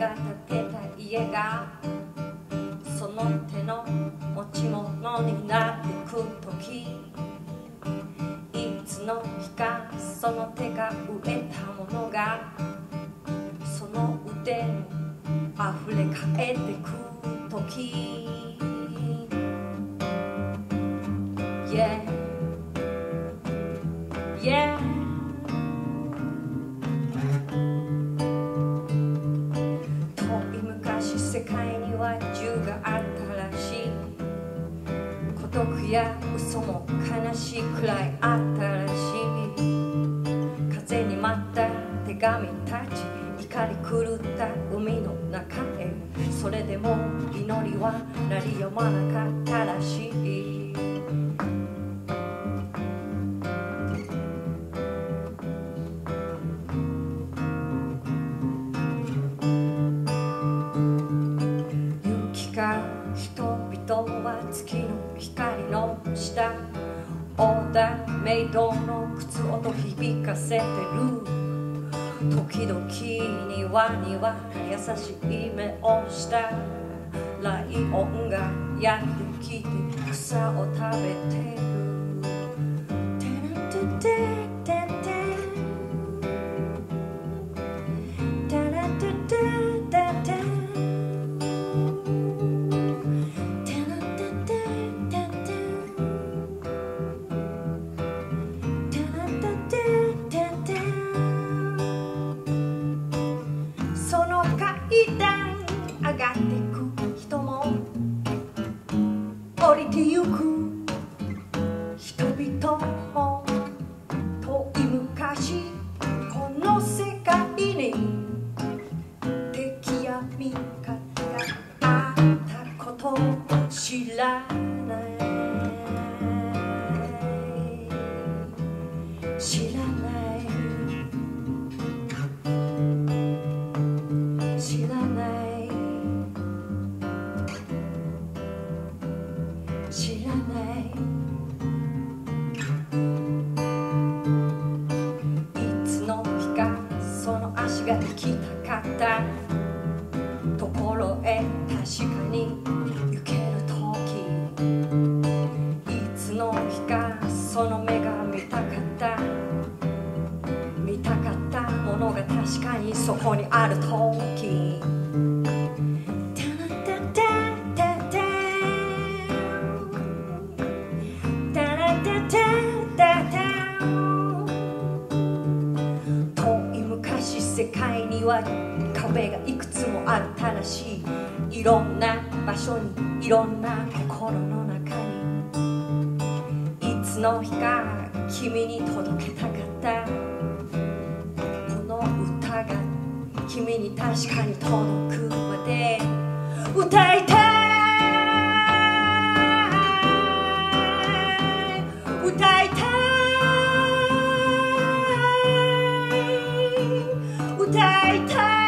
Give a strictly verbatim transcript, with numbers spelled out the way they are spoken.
が建てた家がその手の持ち物になってく時、いつの日かその手が植えたものがその腕に溢れ返ってく時、 Yeah Yeah 遠い昔世界には銃があったらしい。孤独や嘘も悲しいくらいあったらしい。風に舞った手紙たち、怒り狂った海の中へ。それでも祈りは鳴りやまなかったらしい。人々は月の光の下、オーダーメイドの靴音響かせてる。時々庭には優しい目をしたライオンがやってきて草を食べてる。上がってく人も降りてゆく人々も、遠い昔この世界に敵や味方があったことを知らない知らない知らない知らない。いつの日かその足が行きたかったところへ確かに行ける時、いつの日かその目が見たかった見たかったものが確かにそこにある時、世界には壁がいくつもあったらしい。いろんな場所にいろんな心の中に、いつの日か君に届けたかったこの歌が君に確かに届くまで歌いたい歌いたい歌いたい